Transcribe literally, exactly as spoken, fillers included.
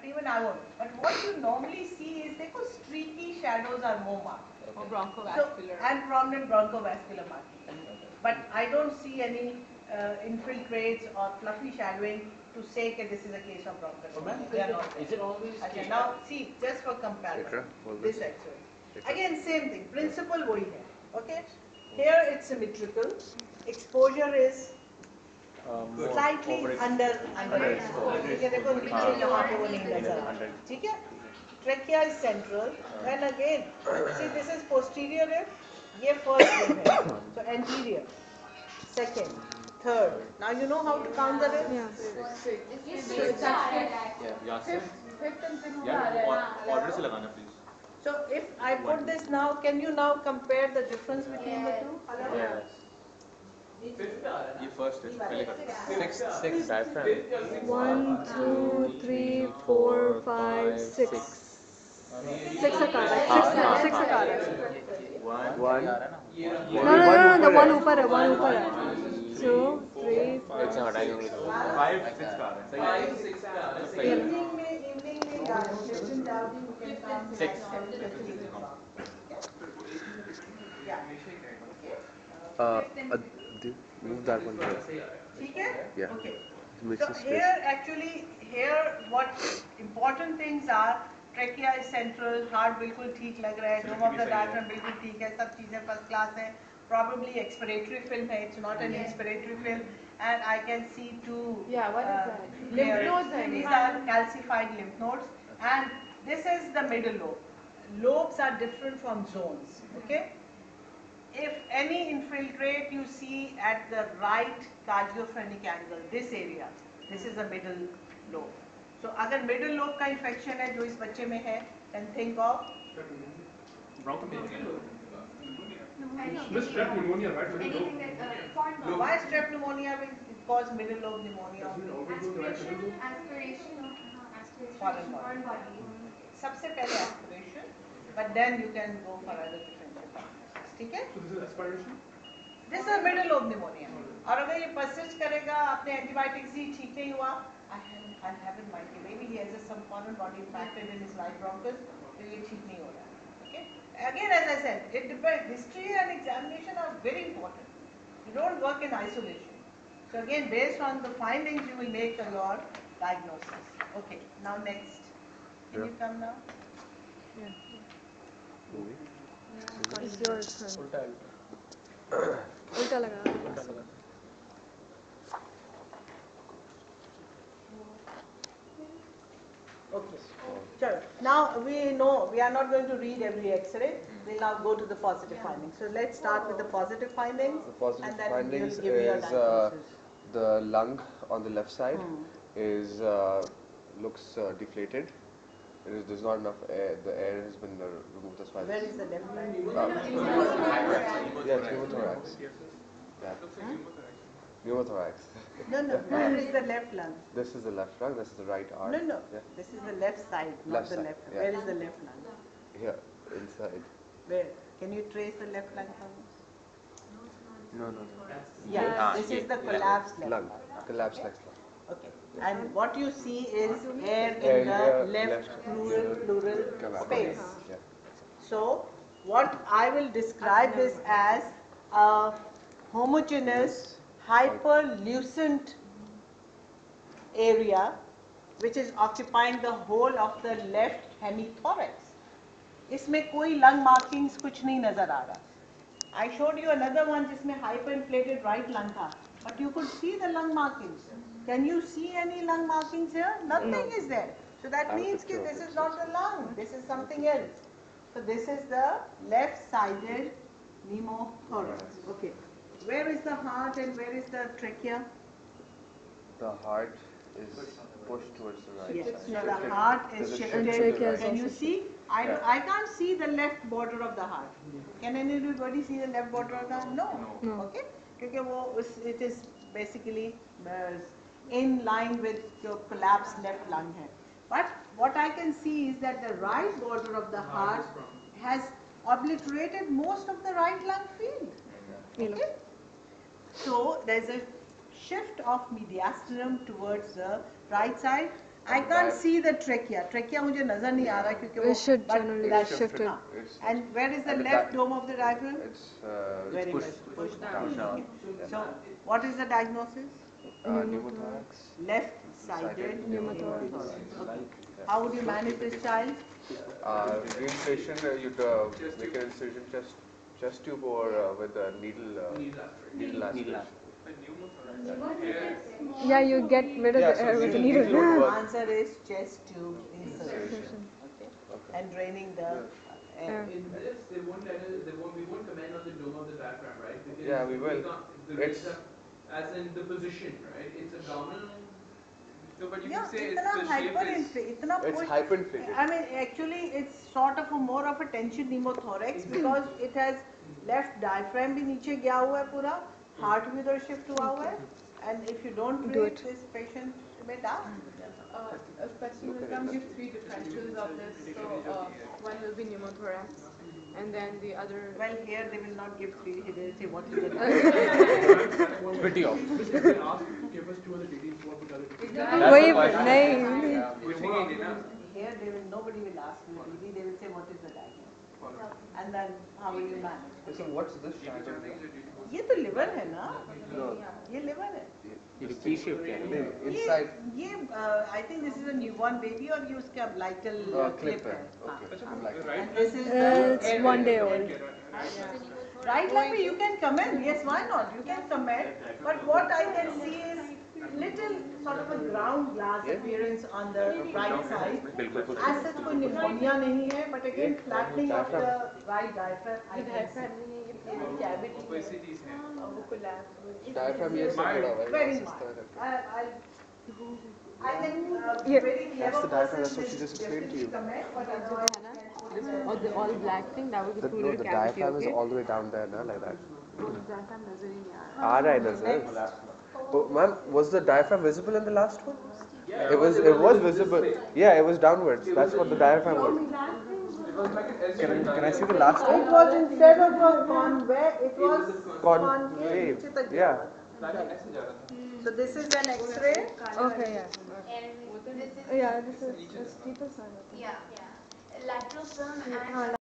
even I won't. But what you normally see is देखो streaky shadows are more marked. Or bronchovascular. So, and prominent bronchovascular markings. But I don't see any uh, infiltrates or fluffy shadowing to say that this is a case of bronchopneumonia. They are not. Is it always? Okay, now see, just for comparison, this X-ray. Again, same thing. Principle वही है. Okay. Here it's symmetrical. Exposure is Um, slightly under under. ठीक है, देखो नीचे यहाँ पे वो नहीं नजर. ठीक है. Trachea is central. Then again, see this is posterior rib. ये first rib है. So anterior. Second. Third. Now you know how to count the ribs? Yeah. Fifth, fifth and sixth. Yeah. Order से लगाना please. So if I put this now, can you now compare the difference between the two? Yes. ये first है पहले करते हैं. Six six diaphragm. One, two, three, four, five, six. Six akara. Six, six akara. One. One. No, no, no, no, the one ऊपर है, one ऊपर है. Two, three, four. एक से हटाएंगे. Five six का है. Five six का है. Evening में evening में session डालती हूँ can count Six. Yeah. Uh, uh, the- move that one there. ठीक है? Yeah. Okay. Makes So a here space. actually here what important things are trachea is central, heart बिल्कुल ठीक लग रहा है, dome of the diaphragm बिल्कुल ठीक है, सब चीजें first class है. Probably expiratory film है, it's not an inspiratory film, and I can see two. Yeah, what is uh, that? Lymph layers. nodes, I These mean. are calcified lymph nodes, and this is the middle lobe. Lobes are different from zones. Okay. If any infiltrate you see at the right cardiophrenic angle, this area, this is the middle lobe. So, अगर middle lobe का infection है जो इस बच्चे में है, then think of This strep pneumonia, right? Anything that uh, foreign body. why strep pneumonia will cause middle lobe pneumonia. Aspiration, aspiration, or uh, aspiration, Foreign body. foreign body. सबसे पहले aspiration, but then you can go for other differential diagnosis. ठीक है? So this is aspiration? This is middle lobe pneumonia. और अगर ये persist करेगा, आपने antibiotics दी, ठीक नहीं हुआ, I haven't, I haven't mind कि maybe he has some foreign body infected in his right bronchus, तो ये ठीक नहीं हो रहा है. Okay? Again, as I said, it depends. History and examination are very important. You don't work in isolation. So again, based on the findings, you will make your diagnosis. Okay. Now next. Can you come now? It's your turn. उल्टा लगा. Okay. Sure. Now we know we are not going to read every X-ray. We'll now go to the positive findings. So let's start with the positive findings. The positive and then findings we'll give you your is uh, diagnosis. the lung on the left side Hmm. is uh, looks uh, deflated. There is there's not enough air. The air has been uh, removed as far as. Where is the left lung? Uh, yeah, pneumothorax. Yeah. Pneumothorax. No, no. Where is the left lung? This is the left lung. This is the right arm. No, no. Yeah. This is the left side, not Left the side, left. yeah. Where is the left lung? Here, inside. Where? Can you trace the left lung from us? No, no, no. Yeah. Ah, This yeah. is the collapsed left Lung. lung. Collapsed left lung. Okay. And what you see is air Air in the here, left left pleural pleural Collapsed. space. Yeah. So, what I will describe this as a homogeneous, hyperlucent area which is occupying the whole of the left hemithorax. इसमें कोई lung markings कुछ नहीं नजर आ रहा. I showed you another one जिसमें hyperinflated right lung था, but you could see the lung markings. Can you see any lung markings here? Nothing No. is there. So that I have a means that picture of this it. is not the lung. This is something else. So this is the left-sided pneumothorax. Okay. Where is the heart and where is the trachea? The heart is pushed towards the right Yes. side. So the Shifted. heart is There's a shift shifted. to the trachea is right. Can you also see? I, Yeah. I can't see the left border of the heart. Can anybody see the left border of the heart? No. No. Okay. Because वो उस- it is basically uh, in line with your collapsed left lung है. But what I can see is that the right border of the heart has obliterated most of the right lung field. Okay? So there's a shift of mediastinum towards the right side, I can't see the trachea. Trachea मुझे नजर नहीं आ रहा क्योंकि वो We should but generally that's shift it. हाँ. It's, And where is the and the left di- dome of the diaphragm? it's uh, Very push- much pushed down. down. So what is the diagnosis? uh, pneumothorax. Left-sided Pneumothorax. pneumothorax. Okay. How would you manage this child? Uh, reinflation, uh, you'd uh, make an incision chest, chest tube or uh, with a needle, uh, needle aspiration. Yeah, you get rid of Yeah, the so air with the needle- needle. needle would work. Answer is chest tube insertion. Okay. Okay. And draining the. Uh, Yeah. In this, they won't tell us, they won't, we won't comment on the dome of the diaphragm, right? Because Yeah, we will. can't- the It's- raise up as in the position, right? It's abdominal. No, but you yeah, can say it's इतना the shape is. hyperinflated, इतना It's push- hyperinflated. I mean, actually, it's sort of a more of a tension pneumothorax because it has left diaphragm भी नीचे गया हुआ है पूरा, heart भी उधर shift हुआ हुआ है, and if you don't Do treat it. this patient may die. Uh, a specimen will come give three differentials of this. So uh, one will be pneumothorax, and then the other. Well, here they will not give three. They will say what is the difference. Pretty obvious. They ask, give us two other details, what would other details? That's वही the question. नहीं. Yeah, pushing it in, huh? Here they will nobody will ask me D D. They will say what is the diagnosis, and then how will you manage? So what's this triangle? ये तो liver है ना? No, ये liver है. ये key shape क्या है? inside. ये ये uh, I think this is a newborn baby और ये उसका umbilical Uh, uh, clip clip है. है. Okay. हाँ. I'm like. And this is Uh, the it's one day old. right like me. You can comment. Yes, why not? You can comment. But what I can see is little sort of a ground glass appearance on the right side. बिल्कुल. As such कोई pneumonia नहीं है, but again flattening of the right diaphragm. I The can see. diaphragm में ये पूरी cavity है, वैसी चीज है. और वो collapse. Diaphragm ये सब बड़ा हुआ है. Very इस much. तरह करके. I, I, I think uh, Yeah. very clever That's the diaphragm, person that's what she will just explained to you. comment, but otherwise, This or the all black thing that was the The, no, pleural the cavity. diaphragm Okay. is all the way down there, na, like that. वो diaphragm नजर ही नहीं आ रहा. आ रहा है नजर. Oh, ma'am, was the diaphragm visible in the last one? Yeah, it was. It was visible. Yeah, it was downwards. That's what the diaphragm was. Can I, can I see the last one? it was instead of a convex, it was Concave. नीचे तक Yeah. गया. So this is an X-ray. Okay, yeah. And this is, Yeah, this is the steepest one. yeah, yeah. Lateral film and हाँ,